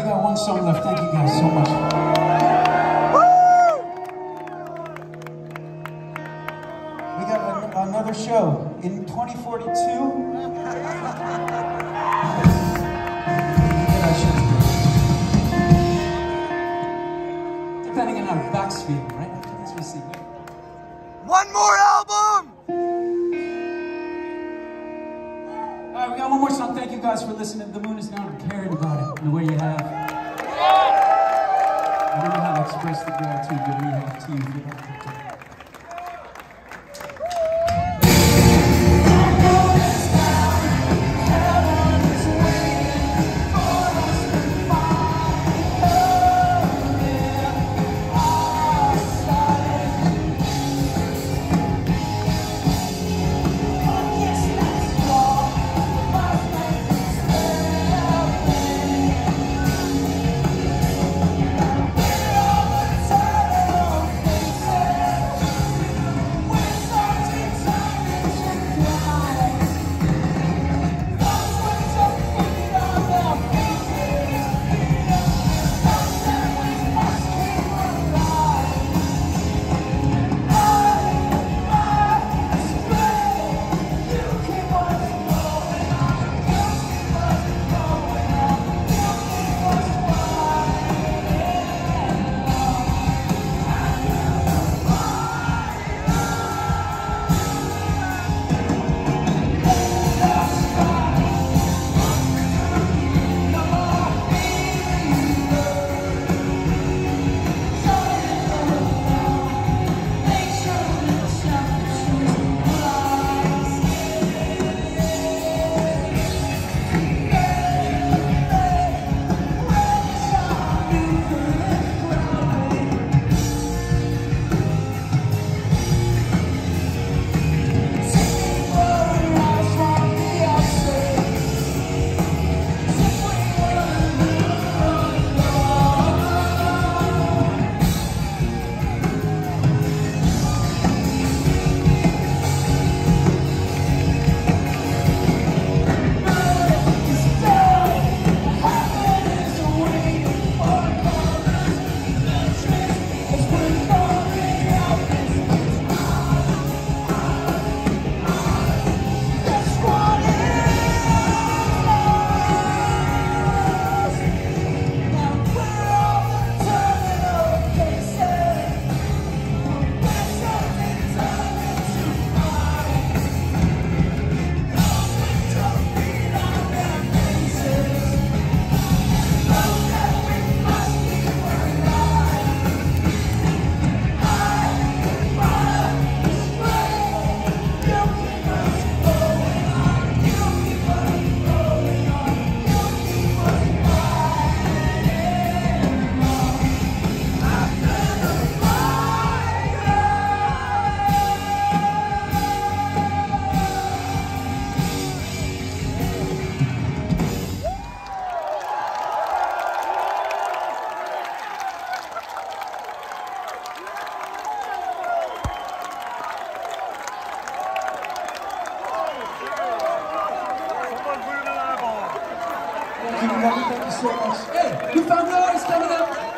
got one song left. Thank you guys so much. We got another show in 2042. Depending on how your back's feeling, right? After this, we see. One more album! All right, we got one more song. Thank you guys for listening. The moon is now caring about it in the way you have. I don't know how to express the gratitude that we have to you for that picture. Thank you so much. Hey, you found the artist coming up.